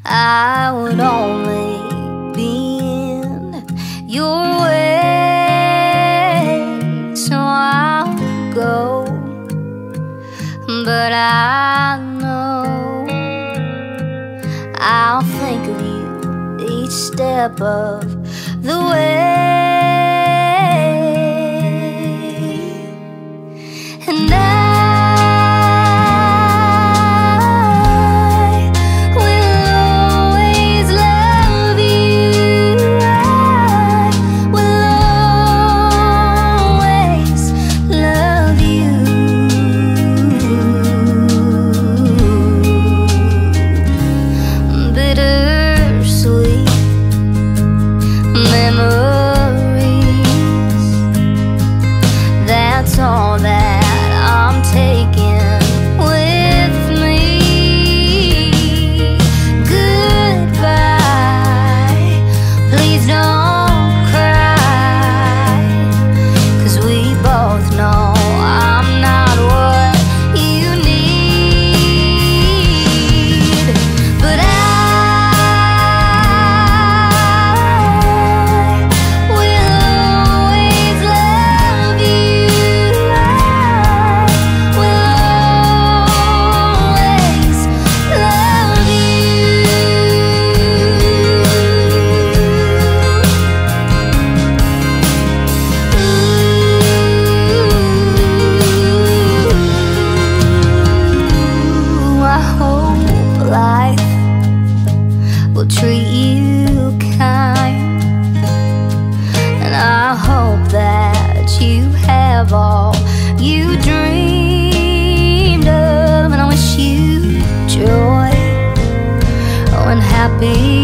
I would only be in your way, so I'll go. But I know I'll think of you each step of the way. And I will always love you. I will always love you. Bittersweet memories, that's all that I'm taking with me. Goodbye, please don't cry, 'cause we both know I'm not what you need. But I will always love you. I will always love you. Ooh, I hope life will treat you kind, and I hope that you have all you dreamed of, and I wish you joy and happiness.